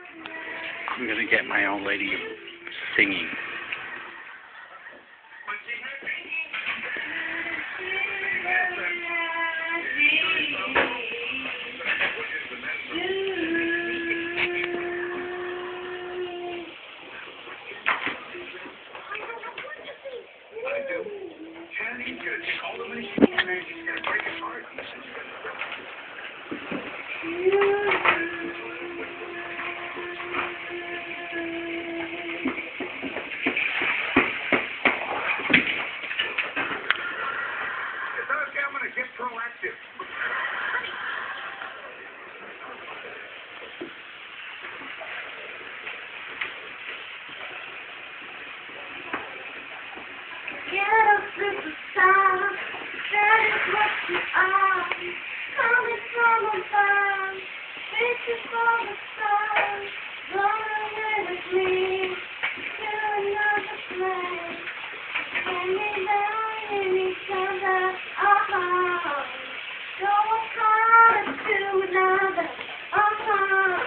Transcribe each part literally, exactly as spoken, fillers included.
I'm going to get my old lady singing. Get proactive. Get a superstar, that is what you are. Coming from above, reaching for the stars. Run away with me to another place. Can we lie in each other? Uh-huh. Go apart to another. Uh-huh.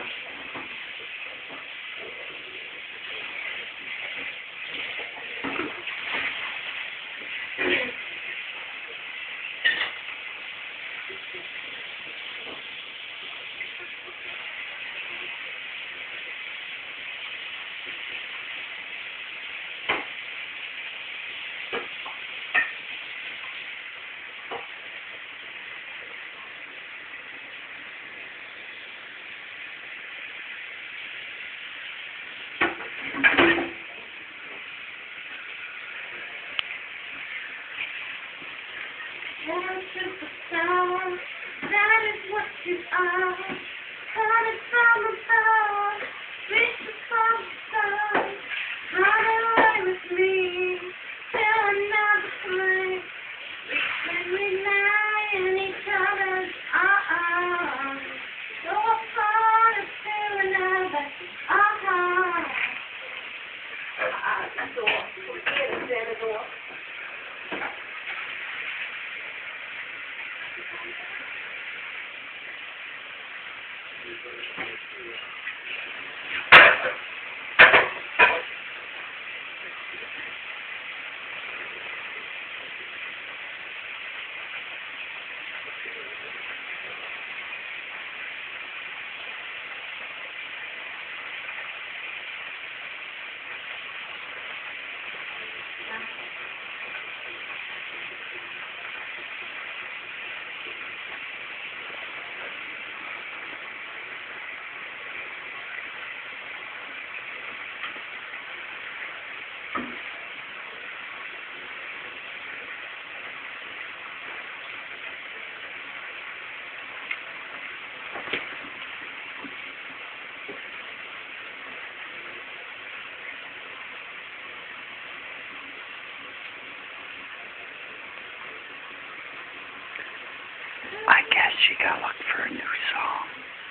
You're a superstar, that is what you are. Coming from above, reaching for the stars. Run away with me to another place. When we lie in each other's arms. Go apart to another. Uh-huh. Uh, door. Get it, the door. I guess she got look for a new song.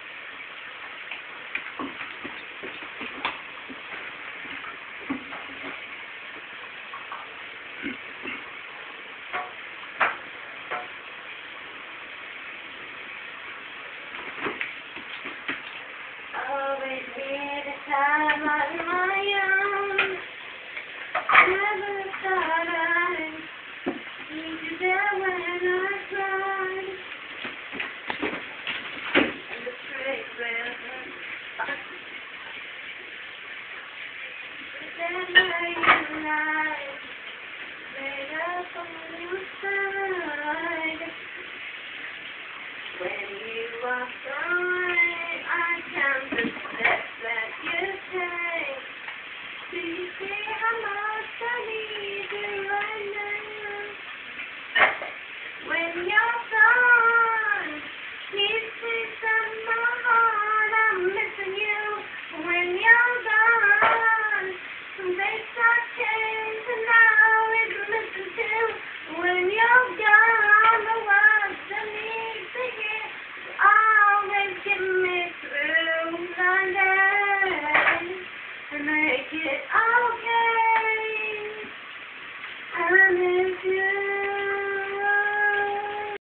Always need a time on my own. Never thought I'd need you there when I cried. And the great river, then where you lie, laid up on your side. When you are gone, I count the steps that you take. Do you see how much I need you right now? When you're gone, these things in my heart, I'm missing you. When you're gone, some days start changing, now it's missing too. When you're gone, the words I need to hear always get me through the day. To make it all